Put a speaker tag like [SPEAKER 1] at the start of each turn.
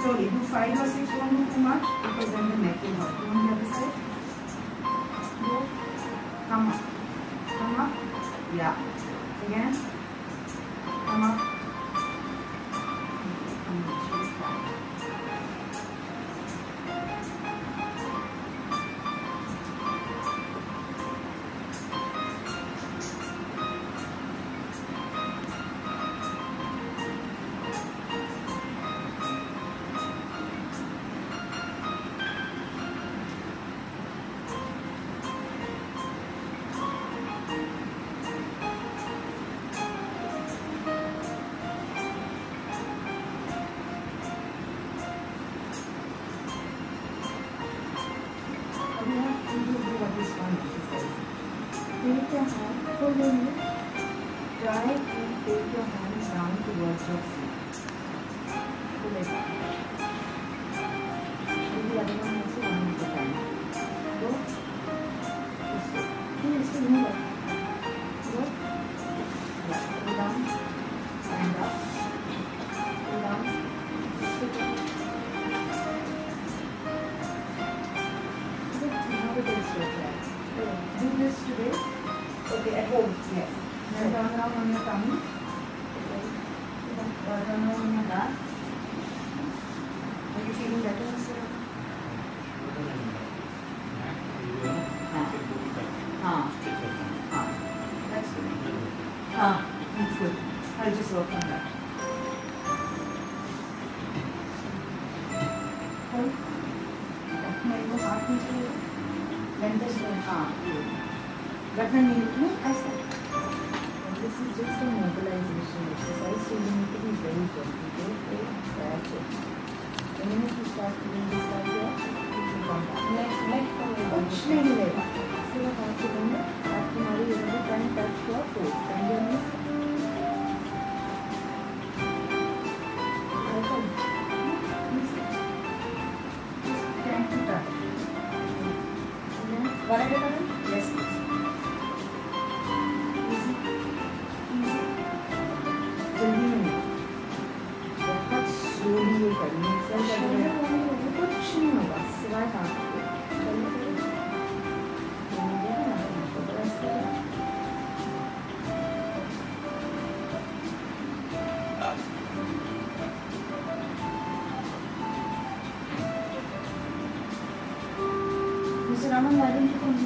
[SPEAKER 1] slowly. Do 5 or 6. Don't do too much because then the neck will hurt. Go on the other side. Go. Come up. Come up. Yeah. Again. Come up. Take your hand, hold your knee, try and take your hands down towards your feet. Pull it down. And the other one also one at a time. Go. This way. Please move up. Go. Yeah. Pull down. And up. Pull down. Sit up. Now it is your turn. Do this today. Okay, at home. Yes. Now turn around on your tummy. Turn around on your back. Are you feeling better, Mr. That's good. That's good. I'll just work on that. Hold. अपने हाथ नीचे ले length से रखना नहीं ऐसा. This is just a mobilization exercise, so you need to be very gentle. That's it. The minute you start doing this like that, it will come back. Next कुछ नहीं मिलेगा. सिर्फ हाथ से लेंगे. आप तुम्हारी every time touch your toes. Bend your knees. One at a time? Yes, please. Easy. Easy. जल्दी नहीं. बहुत slowly ये करनी है. सब करने कुछ नहीं होगा. सिवाय हाथ के. चलो करो. ये ना तो बस करो. Mr. Raman, why don't you come